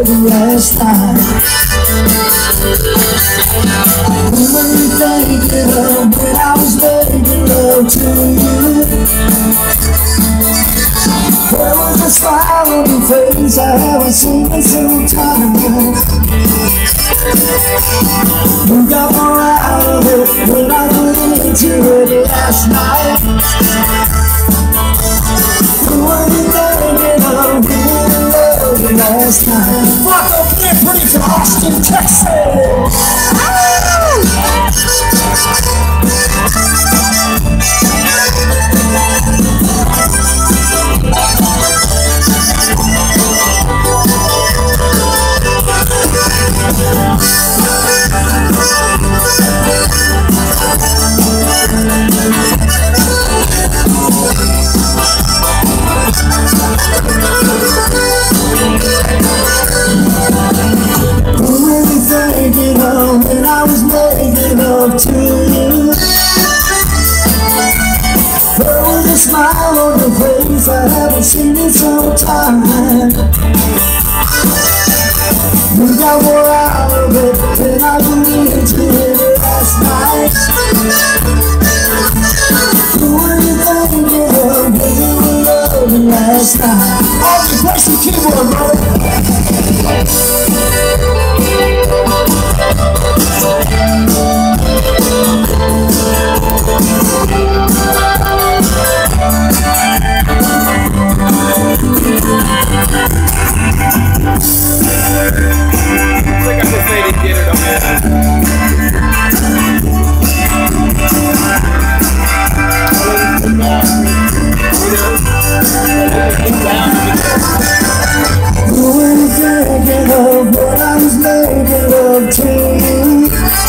loving last night? Who were you thinking of when I was making love to you? There was a smile on your face I haven't seen in some time. You got more out of it when I went into it last night. Who were you thinking of when you loved me last night? Flacco Plant Pretty from Austin, Texas. When I was making love to you, there was a smile on your face I haven't seen in some time. You got more out of it than I went into it last night. Who were you thinking of when you were loving last night? All the press the keyboard, bro. Who were you thinking of when I was making love to you?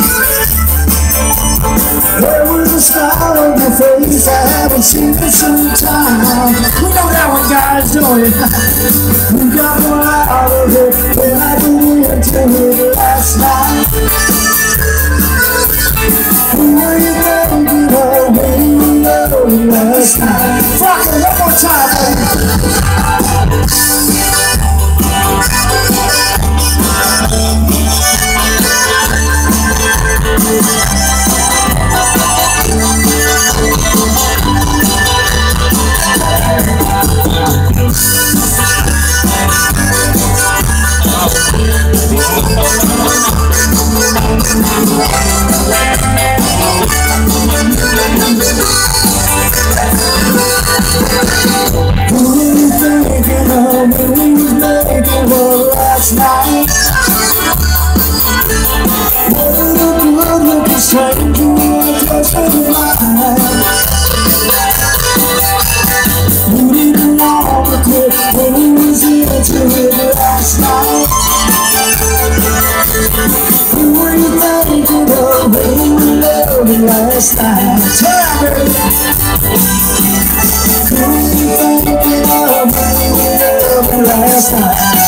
There was a smile on your face I haven't seen in some time. We know that one, guys, don't we? You got more out of it when I went into it last night. Who were you thinking of when you loved me last night? Fuck it, one more time, baby. Who were you thinking of when we was making love last night? What did the good look the same to you just in my eyes? You didn't want to quit when we was into it last night. Who were you thinking of when you loved me last night? Tell me. Who were you thinking of when you loved me last night?